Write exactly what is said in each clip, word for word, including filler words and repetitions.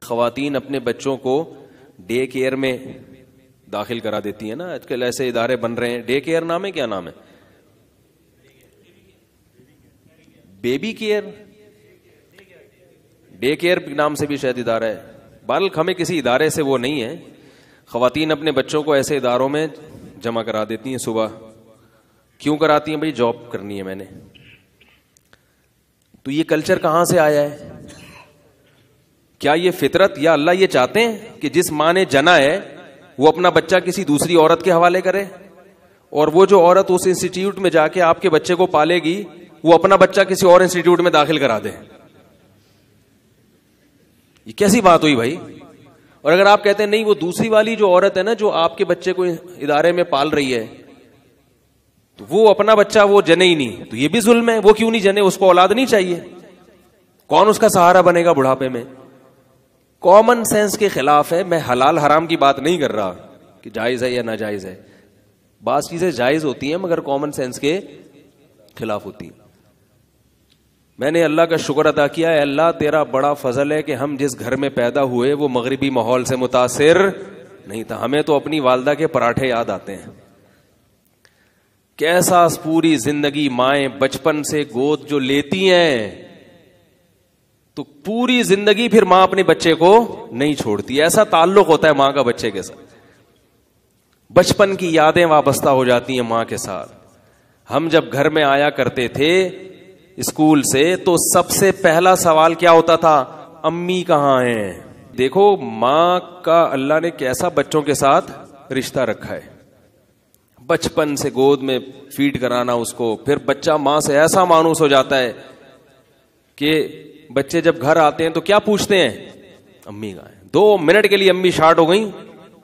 خواتین اپنے بچوں کو ڈے کیئر میں داخل کرا دیتی ہیں نا. آج کل ایسے ادارے بن رہے ہیں. ڈے کیئر نام ہے, کیا نام ہے؟ بیبی کیئر, ڈے کیئر نام سے بھی شاید ادارہ ہے. بہرحال ہمیں کسی ادارے سے وہ نہیں ہے. خواتین اپنے بچوں کو ایسے اداروں میں جمع کرا دیتی ہیں صبح. کیوں کراتی ہیں؟ بھائی جاب کرنی ہے میں نے. تو یہ کلچر کہاں سے آیا ہے؟ کیا یہ فطرت یا اللہ یہ چاہتے ہیں کہ جس ماں نے جنا ہے وہ اپنا بچہ کسی دوسری عورت کے حوالے کرے, اور وہ جو عورت اس انسٹیٹیوٹ میں جا کے آپ کے بچے کو پالے گی وہ اپنا بچہ کسی اور انسٹیٹیوٹ میں داخل کرا دے؟ یہ کیسی بات ہوئی بھائی؟ اور اگر آپ کہتے ہیں نہیں وہ دوسری والی جو عورت ہے نا جو آپ کے بچے کو ادارے میں پال رہی ہے تو وہ اپنا بچہ وہ جنے ہی نہیں, تو یہ بھی ظلم ہے. وہ کیوں نہیں جنے؟ اس کو اولاد نہیں چاہیے. کون اس کا سہارا بنے گا بڑھاپے میں؟ کامن سینس کے خلاف ہے. میں حلال حرام کی بات نہیں کر رہا کہ جائز ہے یا ناجائز ہے. بعض چیزیں جائز ہوتی ہیں مگر کامن سینس کے خلاف ہوتی ہیں. میں نے اللہ کا شکر ادا کیا ہے, اللہ تیرا بڑا فضل ہے کہ ہم جس گھر میں پیدا ہوئے وہ مغربی ماحول سے متاثر نہیں تھا. ہمیں تو اپنی والدہ کے پراٹھے یاد آتے ہیں. کیسا پوری زندگی مائیں بچپن سے گود جو لیتی ہیں تو پوری زندگی پھر ماں اپنے بچے کو نہیں چھوڑتی. ایسا تعلق ہوتا ہے ماں کا بچے کے ساتھ, بچپن کی یادیں وابستہ ہو جاتی ہیں ماں کے ساتھ. ہم جب گھر میں آیا کرتے تھے اسکول سے تو سب سے پہلا سوال کیا ہوتا تھا؟ امی کہاں ہیں؟ دیکھو ماں کا اللہ نے کیسا بچوں کے ساتھ رشتہ رکھا ہے. بچپن سے گود میں فیڈ کرانا اس کو, پھر بچہ ماں سے ایسا مانوس ہو جاتا ہے کہ بچے جب گھر آتے ہیں تو کیا پوچھتے ہیں؟ امی کہاں ہیں. دو منٹ کے لیے امی شارٹ ہو گئی,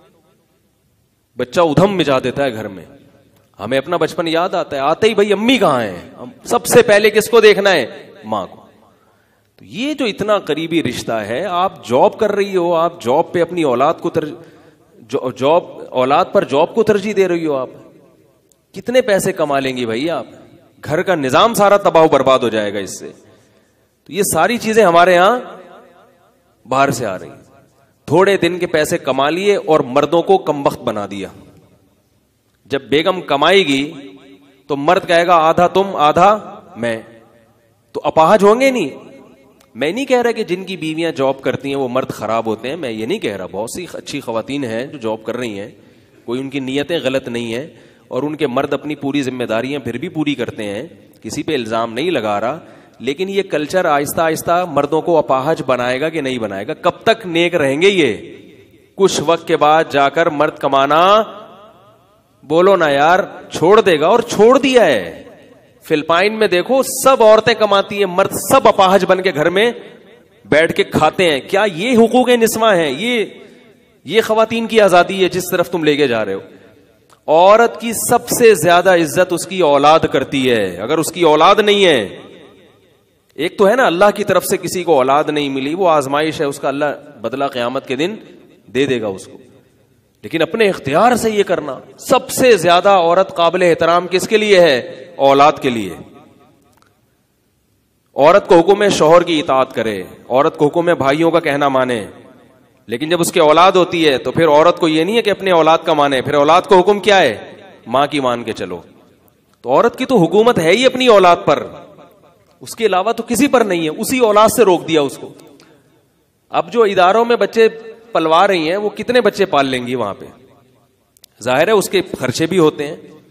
بچہ ادھم مچا دیتا ہے گھر میں. ہمیں اپنا بچپن یاد آتا ہے, آتے ہی بھائی امی کہاں ہیں, سب سے پہلے کس کو دیکھنا ہے؟ ماں کو. تو یہ جو اتنا قریبی رشتہ ہے, آپ جاب کر رہی ہو, آپ جاب پہ اپنی اولاد کو تر... جاب اولاد پر جاب کو ترجیح دے رہی ہو. آپ کتنے پیسے کما لیں گی بھائی آپ؟ گھر کا نظام سارا تباہ و برباد ہو جائے گا اس سے. تو یہ ساری چیزیں ہمارے ہاں باہر سے آ رہی ہیں. تھوڑے دن کے پیسے کما لیے اور مردوں کو کمبخت بنا دیا. جب بیگم کمائے گی تو مرد کہے گا آدھا تم آدھا میں, تو اپاہج ہوں گے نہیں. میں نہیں کہہ رہا کہ جن کی بیویاں جاب کرتی ہیں وہ مرد خراب ہوتے ہیں, میں یہ نہیں کہہ رہا. بہت سی اچھی خواتین ہیں جو جاب کر رہی ہیں, کوئی ان کی نیتیں غلط نہیں ہیں, اور ان کے مرد اپنی پوری ذمہ داریاں پھر بھی پوری کرتے ہیں, کسی پہ الزام نہیں لگا رہا. لیکن یہ کلچر آہستہ آہستہ مردوں کو اپاہج بنائے گا کہ نہیں بنائے گا؟ کب تک نیک رہیں گے یہ؟ کچھ وقت کے بعد جا کر مرد کمانا, بولو نا یار, چھوڑ دے گا. اور چھوڑ دیا ہے. فلپائن میں دیکھو سب عورتیں کماتی ہیں, مرد سب اپاہج بن کے گھر میں بیٹھ کے کھاتے ہیں. کیا یہ حقوق نسواں ہیں؟ یہ یہ خواتین کی آزادی ہے جس طرف تم لے کے جا رہے ہو. عورت کی سب سے زیادہ عزت اس کی اولاد کرتی ہے. اگر اس کی اولاد نہیں ہے, ایک تو ہے نا اللہ کی طرف سے کسی کو اولاد نہیں ملی, وہ آزمائش ہے, اس کا اللہ بدلہ قیامت کے دن دے دے گا اس کو. لیکن اپنے اختیار سے یہ کرنا, سب سے زیادہ عورت قابل احترام کس کے لیے ہے؟ اولاد کے لیے. عورت کو حکم ہے شوہر کی اطاعت کرے, عورت کو حکم ہے بھائیوں کا کہنا مانے. لیکن جب اس کی اولاد ہوتی ہے تو پھر عورت کو یہ نہیں ہے کہ اپنے اولاد کا مانے, پھر اولاد کو حکم کیا ہے؟ ماں کی مان کے چلو. تو عورت کی تو حکومت ہے ہی اپنی اولاد پر, اس کے علاوہ تو کسی پر نہیں ہے. اسی اولاد سے روک دیا اس کو. اب جو اداروں میں بچے پلوا رہی ہیں وہ کتنے بچے پال لیں گی وہاں پہ؟ ظاہر ہے اس کے خرچے بھی ہوتے ہیں.